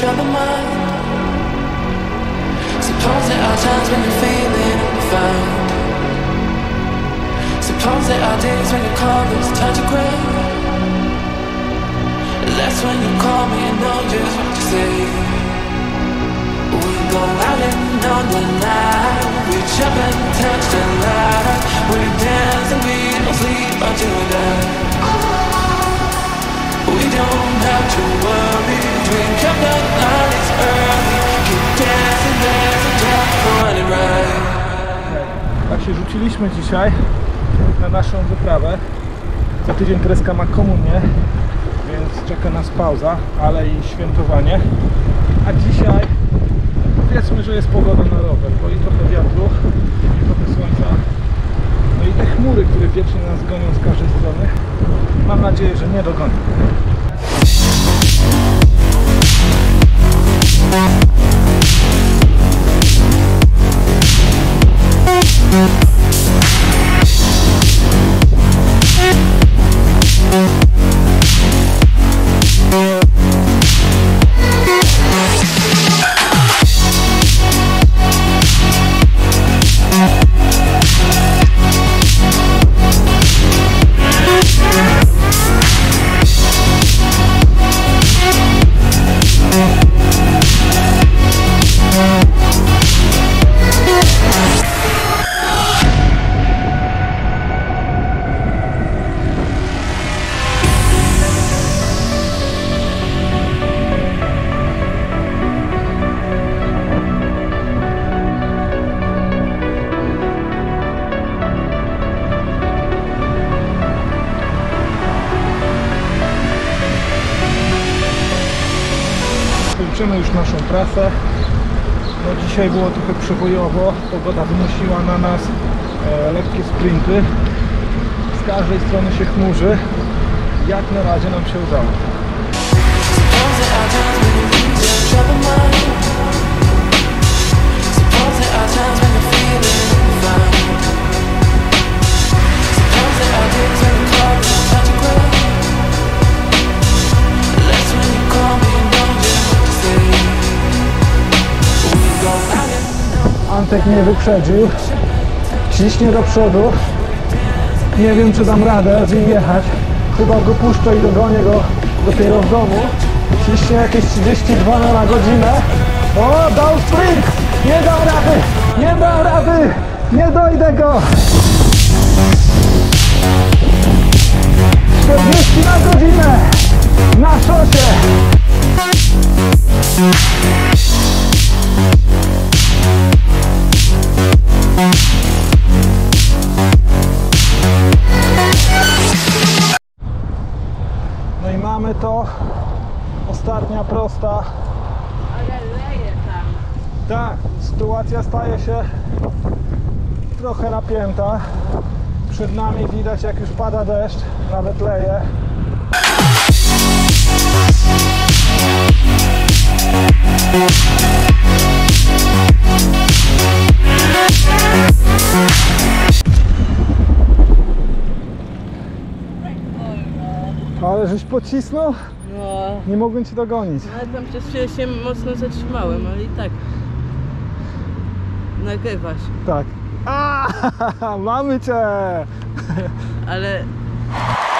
troubled mind. Suppose there are times when you're feeling undefined. Suppose there are days when your colors touch the ground. That's when you call me and know just what to say. We go out and on the night. We jump and touch the light. We dance and we don't sleep until we die. We don't have to worry. Drink up the night, it's early. Keep dancing, dancing, just running right. Tak się rzuciliśmy dzisiaj na naszą wyprawę. Za tydzień Kreska ma komunię, więc czeka nas pauza, ale i świętowanie. A dzisiaj powiedzmy, że jest pogoda na rower, bo i trochę wiatru, i trochę słońca. No i te chmury, które wiecznie nas gonią z każdej strony, mam nadzieję, że nie dogonią. Kończymy już naszą trasę. No dzisiaj było trochę przebojowo, pogoda wymusiła na nas lekkie sprinty. Z każdej strony się chmurzy. Jak na razie nam się udało. Antek mnie wyprzedził, ciśnie do przodu, nie wiem czy dam radę z nim jechać, chyba go puszczę i dogonię go dopiero w domu, ciśnie jakieś 32 na godzinę, o dał sprint, nie dam rady, nie dam rady, nie dojdę go, 40 na godzinę, na szosie. No i mamy to, ostatnia prosta. Ale leje tam. Tak, sytuacja staje się trochę napięta. Przed nami widać, jak już pada deszcz, nawet leje. Ale żeś pocisnął? No, Nie mogłem cię dogonić. ale tam przez chwilę się mocno zatrzymałem, ale i tak nagrywa się. Tak. A, mamy cię! Ale